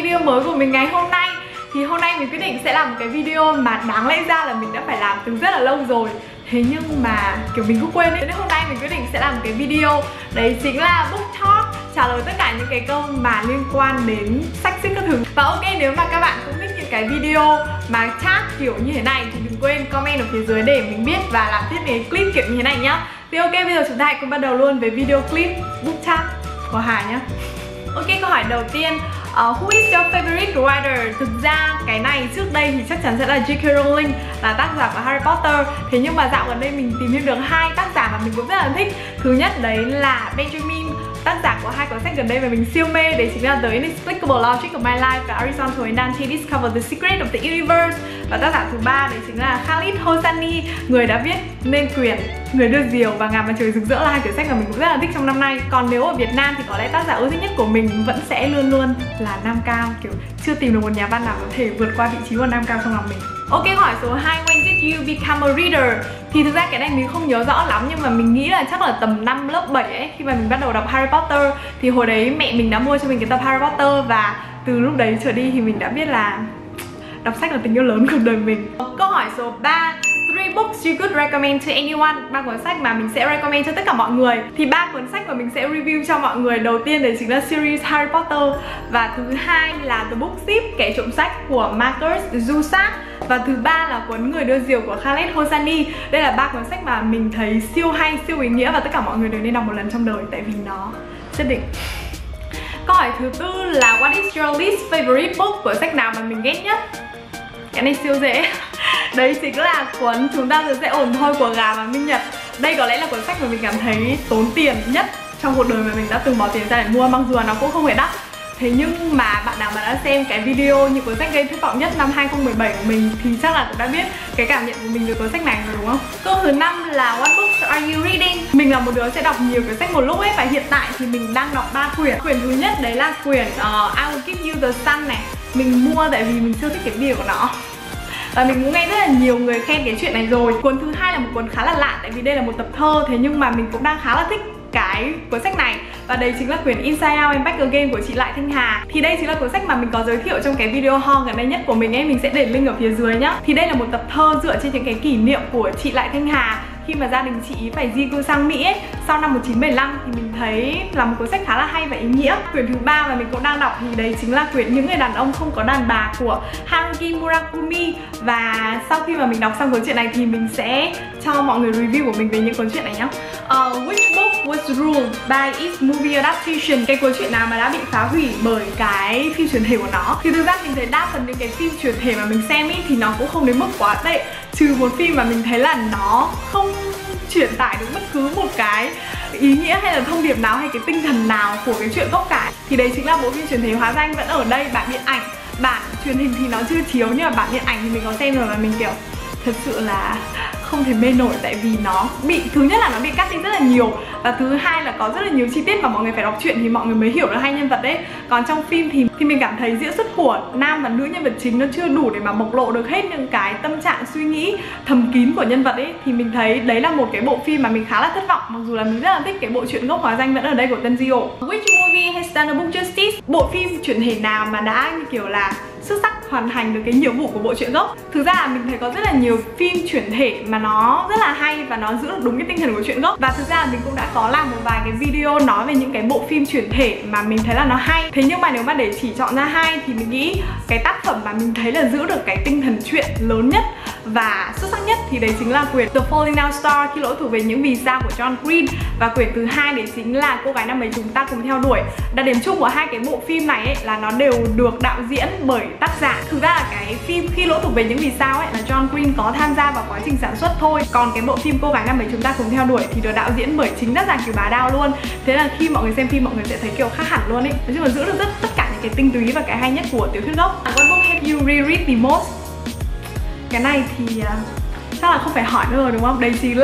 video mới của mình ngày hôm nay. Thì hôm nay mình quyết định sẽ làm một cái video mà đáng lẽ ra là mình đã phải làm từ rất là lâu rồi. Thế nhưng mà kiểu mình cứ quên ấy. Nên hôm nay mình quyết định sẽ làm một cái video. Đấy chính là book talk, trả lời tất cả những cái câu mà liên quan đến sách xích các thứ. Và ok, nếu mà các bạn cũng thích những cái video mà chat kiểu như thế này thì đừng quên comment ở phía dưới để mình biết và làm tiếp cái clip kiểu như thế này nhá. Thì ok, bây giờ chúng ta hãy cùng bắt đầu luôn với video clip book chat của Hà nhá. Ok, câu hỏi đầu tiên, who is your favorite writer? Thực ra cái này trước đây thì chắc chắn sẽ là J.K. Rowling, là tác giả của Harry Potter. Thế nhưng mà dạo gần đây mình tìm thêm được hai tác giả mà mình cũng rất là thích. Thứ nhất đấy là Benjamin, tác giả của hai cuốn sách gần đây mà mình siêu mê, đấy chính là The Inexplicable Logic of My Life và Horizontal and Dante Discover the Secret of the Universe. Và tác giả thứ ba đấy chính là Khaled Hosseini, người đã viết nên quyển Người đưa diều và Ngàn mặt trời rực rỡ, là hai quyển sách mà mình cũng rất là thích trong năm nay. Còn nếu ở Việt Nam thì có lẽ tác giả ưa thích nhất của mình vẫn sẽ luôn luôn là Nam Cao. Kiểu chưa tìm được một nhà văn nào có thể vượt qua vị trí của Nam Cao trong lòng mình. Ok, câu hỏi số 2, when did you become a reader? Thì thực ra cái này mình không nhớ rõ lắm, nhưng mà mình nghĩ là chắc là tầm năm lớp 7 ấy, khi mà mình bắt đầu đọc Harry Potter. Thì hồi đấy mẹ mình đã mua cho mình cái tập Harry Potter, và từ lúc đấy trở đi thì mình đã biết là đọc sách là tình yêu lớn cuộc đời mình. Câu hỏi số 3, 3 books you could recommend to anyone. 3 cuốn sách mà mình sẽ recommend cho tất cả mọi người. Thì 3 cuốn sách mà mình sẽ review cho mọi người, đầu tiên đấy chính là series Harry Potter, và thứ hai là The Book Thief, kẻ trộm sách của Marcus Zusak, và thứ ba là cuốn Người đưa diều của Khaled Hosseini. Đây là 3 cuốn sách mà mình thấy siêu hay, siêu ý nghĩa và tất cả mọi người đều nên đọc một lần trong đời, tại vì nó chất định. Câu hỏi thứ tư là what is your least favorite book? Cuốn sách nào mà mình ghét nhất? Cái này siêu dễ. Đấy chính là cuốn Chúng ta sẽ ổn thôi của Gà và Minh Nhật. Đây có lẽ là cuốn sách mà mình cảm thấy tốn tiền nhất trong cuộc đời mà mình đã từng bỏ tiền ra để mua, mặc dù là nó cũng không hề đắt. Thế nhưng mà bạn nào mà đã xem cái video những cuốn sách gây thất vọng nhất năm 2017 của mình thì chắc là cũng đã biết cái cảm nhận của mình về cuốn sách này rồi, đúng không? Câu thứ 5 là what books are you reading? Mình là một đứa sẽ đọc nhiều cuốn sách một lúc ấy, và hiện tại thì mình đang đọc 3 quyển. Quyển thứ nhất đấy là quyển I Will Give You the Sun này. Mình mua tại vì mình siêu thích cái bìa của nó, và mình cũng nghe rất là nhiều người khen cái chuyện này rồi. Cuốn thứ hai là một cuốn khá là lạ, tại vì đây là một tập thơ, thế nhưng mà mình cũng đang khá là thích cái cuốn sách này, và đây chính là quyển Inside Out and Back Again của chị Lại Thanh Hà. Thì đây chính là cuốn sách mà mình có giới thiệu trong cái video haul gần đây nhất của mình ấy, mình sẽ để link ở phía dưới nhá. Thì đây là một tập thơ dựa trên những cái kỷ niệm của chị Lại Thanh Hà khi mà gia đình chị phải di cư sang Mỹ ấy, sau năm 1975, thì mình thấy là một cuốn sách khá là hay và ý nghĩa. Quyển thứ ba mà mình cũng đang đọc thì đấy chính là quyển Những người đàn ông không có đàn bà của Haruki Murakami. Và sau khi mà mình đọc xong cuốn truyện này thì mình sẽ cho mọi người review của mình về những cuốn truyện này nhá. Which book was ruined by its movie adaptation? Cái cuốn truyện nào mà đã bị phá hủy bởi cái phim truyền thể của nó? Thì thực ra mình thấy đa phần những cái phim truyền thể mà mình xem ý thì nó cũng không đến mức quá tệ, trừ một phim mà mình thấy là nó không truyền tải được bất cứ một cái ý nghĩa hay là thông điệp nào hay cái tinh thần nào của cái chuyện gốc cả. Thì đấy chính là bộ phim truyền thể Hóa Danh Vẫn Ở Đây, bản điện ảnh. Bản truyền hình thì nó chưa chiếu, nhưng mà bản điện ảnh thì mình có xem rồi, và mình kiểu thật sự là không thể mê nổi, tại vì nó bị, thứ nhất là nó bị cắt đi rất là nhiều, và thứ hai là có rất là nhiều chi tiết mà mọi người phải đọc truyện thì mọi người mới hiểu được hai nhân vật đấy. Còn trong phim thì mình cảm thấy diễn xuất của nam và nữ nhân vật chính nó chưa đủ để mà bộc lộ được hết những cái tâm trạng, suy nghĩ thầm kín của nhân vật ấy. Thì mình thấy đấy là một cái bộ phim mà mình khá là thất vọng, mặc dù là mình rất là thích cái bộ truyện gốc Hóa Danh Vẫn Ở Đây của Tân Diệu. Which movie has done a book justice? Bộ phim chuyển thể nào mà đã như kiểu là xuất sắc hoàn thành được cái nhiệm vụ của bộ truyện gốc? Thực ra là mình thấy có rất là nhiều phim chuyển thể mà nó rất là hay và nó giữ được đúng cái tinh thần của truyện gốc. Và thực ra là mình cũng đã có làm một vài cái video nói về những cái bộ phim chuyển thể mà mình thấy là nó hay. Thế nhưng mà nếu mà để chỉ chọn ra hai thì mình nghĩ cái tác phẩm mà mình thấy là giữ được cái tinh thần truyện lớn nhất và xuất sắc nhất thì đấy chính là quyển The Falling Down Star, Khi lỗi thuộc về những vì sao của John Green, và quyển thứ hai đấy chính là Cô gái năm ấy chúng ta cùng theo đuổi. Đặc điểm chung của hai cái bộ phim này ấy là nó đều được đạo diễn bởi tác giả. Thực ra là cái phim Khi lỗi thuộc về những vì sao ấy là John Green có tham gia vào quá trình sản xuất thôi, còn cái bộ phim Cô gái năm ấy chúng ta cùng theo đuổi thì được đạo diễn bởi chính tác giả Kiều Bá Đao luôn. Thế là khi mọi người xem phim mọi người sẽ thấy kiểu khác hẳn luôn ấy. Nói chung là giữ được tất cả những cái tinh túy và cái hay nhất của tiểu thuyết gốc. What book have you reread the most? Cái này thì chắc là không phải hỏi nữa rồi, đúng không? Đấy chính là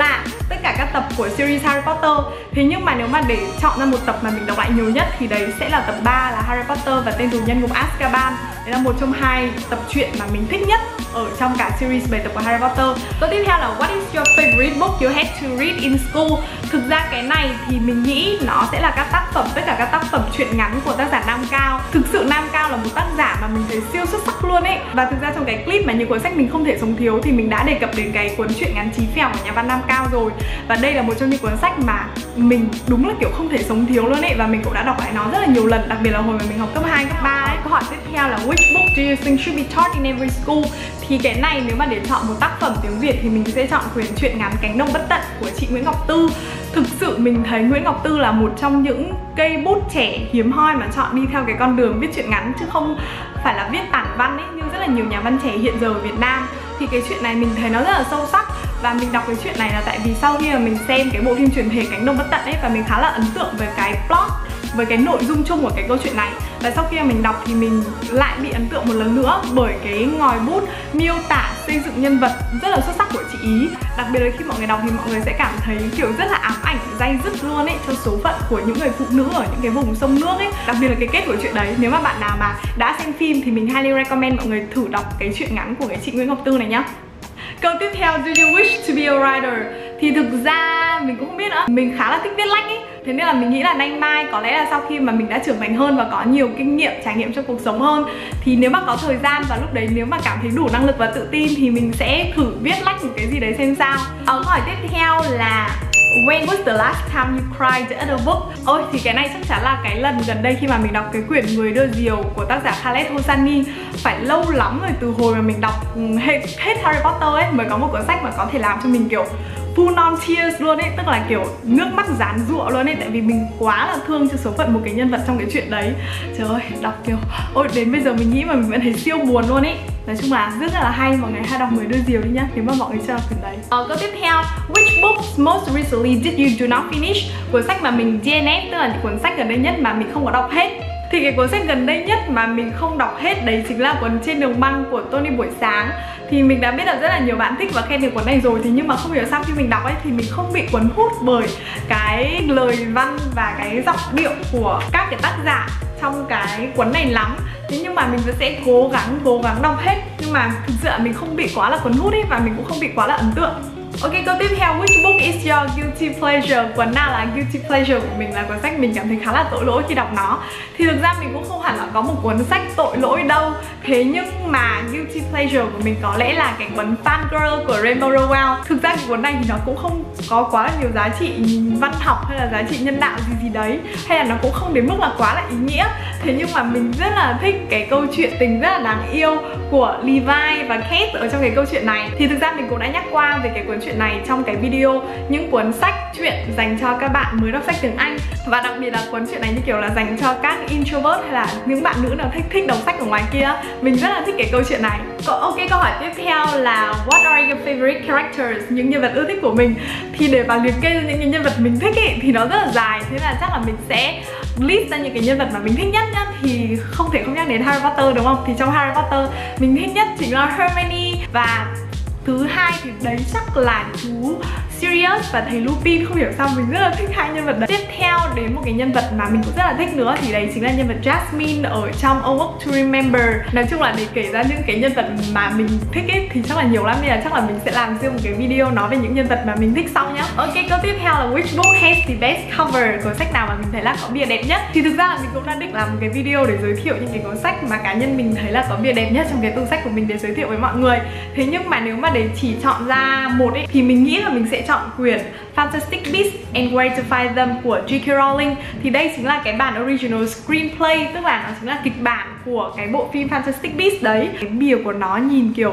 tất cả các tập của series Harry Potter. Thế nhưng mà nếu mà để chọn ra một tập mà mình đọc lại nhiều nhất thì đấy sẽ là tập 3 là Harry Potter và Tên tù nhân ngục Azkaban. Đấy là một trong 2 tập truyện mà mình thích nhất ở trong cả series 7 tập của Harry Potter. Câu tiếp theo là What is your favorite book you had to read in school? Thực ra cái này thì mình nghĩ nó sẽ là các tác phẩm, tất cả các tác phẩm truyện ngắn của tác giả Nam Cao. Thực sự Nam Cao là một tác giả mà mình thấy siêu xuất sắc luôn ấy. Và thực ra trong cái clip mà những cuốn sách mình không thể sống thiếu thì mình đã đề cập đến cái cuốn truyện ngắn Chí Phèo của nhà văn Nam Cao rồi. Và đây là một trong những cuốn sách mà mình đúng là kiểu không thể sống thiếu luôn ấy. Và mình cũng đã đọc lại nó rất là nhiều lần, đặc biệt là hồi mà mình học cấp 2, cấp 3 ấy. Câu hỏi tiếp theo là Which book do you think should be taught in every school? Thì cái này nếu mà để chọn một tác phẩm tiếng Việt thì mình sẽ chọn quyển truyện ngắn Cánh đồng bất tận của chị Nguyễn Ngọc Tư. Thực sự mình thấy Nguyễn Ngọc Tư là một trong những cây bút trẻ hiếm hoi mà chọn đi theo cái con đường viết truyện ngắn chứ không phải là viết tản văn ấy như rất là nhiều nhà văn trẻ hiện giờ ở Việt Nam. Thì cái chuyện này mình thấy nó rất là sâu sắc. Và mình đọc cái chuyện này là tại vì sau khi mà mình xem cái bộ phim truyền thể Cánh đồng bất tận ấy, và mình khá là ấn tượng với cái plot, với cái nội dung chung của cái câu chuyện này. Và sau khi mà mình đọc thì mình lại bị ấn tượng một lần nữa bởi cái ngòi bút miêu tả xây dựng nhân vật rất là xuất sắc của chị ý. Đặc biệt là khi mọi người đọc thì mọi người sẽ cảm thấy kiểu rất là ám ảnh, day dứt luôn ấy cho số phận của những người phụ nữ ở những cái vùng sông nước ấy. Đặc biệt là cái kết của chuyện đấy. Nếu mà bạn nào mà đã xem phim thì mình highly recommend mọi người thử đọc cái truyện ngắn của cái chị Nguyễn Ngọc Tư này nhá. Câu tiếp theo, do you wish to be a writer? Thì thực ra mình cũng không biết nữa. Mình khá là thích viết lách ấy. Thế nên là mình nghĩ là nay mai có lẽ là sau khi mà mình đã trưởng thành hơn và có nhiều kinh nghiệm, trải nghiệm trong cuộc sống hơn, thì nếu mà có thời gian và lúc đấy nếu mà cảm thấy đủ năng lực và tự tin thì mình sẽ thử viết lách một cái gì đấy xem sao. Câu hỏi tiếp theo là When was the last time you cried at a book? Ôi thì cái này chắc chắn là cái lần gần đây khi mà mình đọc cái quyển Người đưa diều của tác giả Khaled Hosseini. Phải lâu lắm rồi, từ hồi mà mình đọc hết Harry Potter ấy mới có một cuốn sách mà có thể làm cho mình kiểu full on tears luôn ấy, tức là kiểu nước mắt giàn giụa luôn ấy, tại vì mình quá là thương cho số phận một cái nhân vật trong cái chuyện đấy. Trời ơi, đọc kiểu ôi đến bây giờ mình nghĩ mà mình vẫn thấy siêu buồn luôn ấy. Nói chung là rất là hay, mọi người hãy đọc Người đưa diều đi nhá nếu mà mọi người chưa đọc quyển đấy. Câu tiếp theo, which books most recently did you do not finish? Cuốn sách mà mình DNF, tức là những cuốn sách gần đây nhất mà mình không có đọc hết. Thì cái cuốn sách gần đây nhất mà mình không đọc hết đấy chính là cuốn Trên đường băng của Tony Buổi Sáng. Thì mình đã biết là rất là nhiều bạn thích và khen được cuốn này rồi. Thế nhưng mà không hiểu sao khi mình đọc ấy thì mình không bị cuốn hút bởi cái lời văn và cái giọng điệu của các cái tác giả trong cái cuốn này lắm. Thế nhưng mà mình sẽ cố gắng đọc hết. Nhưng mà thực sự là mình không bị quá là cuốn hút ấy, và mình cũng không bị quá là ấn tượng. Ok, câu tiếp theo, which book is your guilty pleasure? Cuốn nào là guilty pleasure của mình, là cuốn sách mình cảm thấy khá là tội lỗi khi đọc nó. Thì thực ra mình cũng không hẳn là có một cuốn sách tội lỗi đâu. Thế nhưng mà guilty pleasure của mình có lẽ là cái cuốn Fangirl của Rainbow Rowell. Thực ra cái cuốn này thì nó cũng không có quá là nhiều giá trị văn học hay là giá trị nhân đạo gì đấy, hay là nó cũng không đến mức là quá là ý nghĩa. Thế nhưng mà mình rất là thích cái câu chuyện tình rất là đáng yêu của Levi và Kate ở trong cái câu chuyện này. Thì thực ra mình cũng đã nhắc qua về cái cuốn chuyện này trong cái video những cuốn sách truyện dành cho các bạn mới đọc sách tiếng Anh. Và đặc biệt là cuốn truyện này như kiểu là dành cho các introvert hay là những bạn nữ nào thích đọc sách ở ngoài kia. Mình rất là thích cái câu chuyện này. Ok, câu hỏi tiếp theo là What are your favorite characters? Những nhân vật ưa thích của mình. Thì để mà liệt kê ra những nhân vật mình thích ý, thì nó rất là dài. Thế là chắc là mình sẽ list ra những cái nhân vật mà mình thích nhất nhá. Thì không thể không nhắc đến Harry Potter đúng không? Thì trong Harry Potter mình thích nhất chính là Hermione. Và thứ hai thì đấy chắc là chú Sirius và thầy Lupin. Không hiểu sao mình rất là thích hai nhân vật đấy. Tiếp theo đến một cái nhân vật mà mình cũng rất là thích nữa, thì đấy chính là nhân vật Jasmine ở trong A Walk to Remember. Nói chung là để kể ra những cái nhân vật mà mình thích ấy thì chắc là nhiều lắm, nên là chắc là mình sẽ làm riêng một cái video nói về những nhân vật mà mình thích sau nhá. Ok, câu tiếp theo là which book has the best cover? Cuốn sách nào mà mình thấy là có bìa đẹp nhất? Thì thực ra là mình cũng đã định làm một cái video để giới thiệu những cái cuốn sách mà cá nhân mình thấy là có bìa đẹp nhất trong cái tủ sách của mình để giới thiệu với mọi người. Thế nhưng mà nếu mà để chỉ chọn ra một ấy thì mình nghĩ là mình sẽ chọn quyển Fantastic Beasts and Where to Find Them của J.K. Rowling. Thì đây chính là cái bản original screenplay, tức là nó chính là kịch bản của cái bộ phim Fantastic Beasts đấy. Cái bìa của nó nhìn kiểu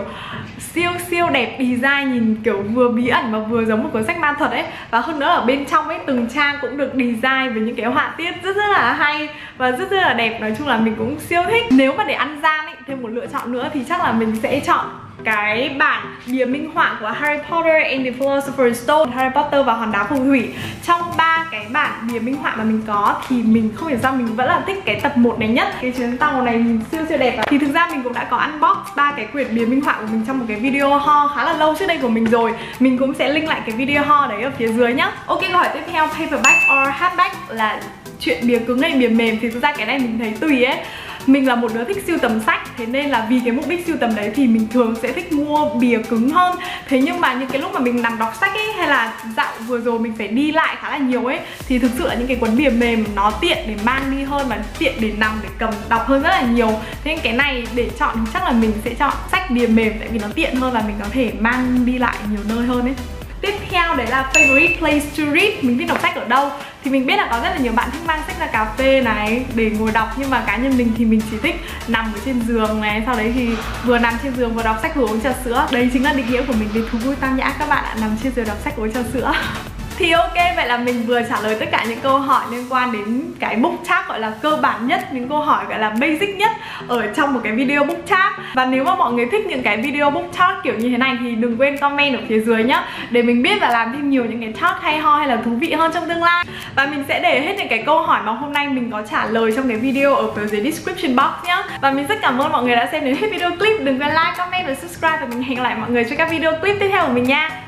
siêu đẹp, design nhìn kiểu vừa bí ẩn và vừa giống một cuốn sách ma thuật ấy. Và hơn nữa ở bên trong ấy, từng trang cũng được design với những cái họa tiết rất là hay và rất là đẹp. Nói chung là mình cũng siêu thích. Nếu mà để ăn gian ấy, thêm một lựa chọn nữa thì chắc là mình sẽ chọn cái bản bìa minh họa của Harry Potter and the Philosopher's Stone, Harry Potter và hòn đá phù thủy. Trong 3 cái bản bìa minh họa mà mình có thì mình không hiểu sao mình vẫn là thích cái tập 1 này nhất. Cái chuyến tàu này siêu đẹp. Thì thực ra mình cũng đã có unbox 3 cái quyển bìa minh họa của mình trong một cái video haul khá là lâu trước đây của mình rồi. Mình cũng sẽ link lại cái video haul đấy ở phía dưới nhá. Ok, câu hỏi tiếp theo, paperback or hardback, là chuyện bìa cứng hay bìa mềm. Thì thực ra cái này mình thấy tùy ấy. Mình là một đứa thích sưu tầm sách, thế nên là vì cái mục đích sưu tầm đấy thì mình thường sẽ thích mua bìa cứng hơn. Thế nhưng mà những cái lúc mà mình nằm đọc sách ấy, hay là dạo vừa rồi mình phải đi lại khá là nhiều ấy, thì thực sự là những cái cuốn bìa mềm nó tiện để mang đi hơn, và tiện để nằm, để cầm đọc hơn rất là nhiều. Thế nên cái này để chọn thì chắc là mình sẽ chọn sách bìa mềm, tại vì nó tiện hơn và mình có thể mang đi lại nhiều nơi hơn ấy. Tiếp theo đấy là favorite place to read, mình thích đọc sách ở đâu. Thì mình biết là có rất là nhiều bạn thích mang sách ra cà phê này để ngồi đọc, nhưng mà cá nhân mình thì mình chỉ thích nằm ở trên giường này, sau đấy thì vừa nằm trên giường vừa đọc sách vừa uống trà sữa. Đấy chính là định nghĩa của mình về thú vui tao nhã các bạn ạ, nằm trên giường đọc sách uống trà sữa. Thì ok, vậy là mình vừa trả lời tất cả những câu hỏi liên quan đến cái book tag gọi là cơ bản nhất, những câu hỏi gọi là basic nhất ở trong một cái video book tag. Và nếu mà mọi người thích những cái video book tag kiểu như thế này thì đừng quên comment ở phía dưới nhá, để mình biết và làm thêm nhiều những cái tag hay ho hay là thú vị hơn trong tương lai. Và mình sẽ để hết những cái câu hỏi mà hôm nay mình có trả lời trong cái video ở phía dưới description box nhá. Và mình rất cảm ơn mọi người đã xem đến hết video clip. Đừng quên like, comment và subscribe, và mình hẹn gặp lại mọi người trong các video clip tiếp theo của mình nha.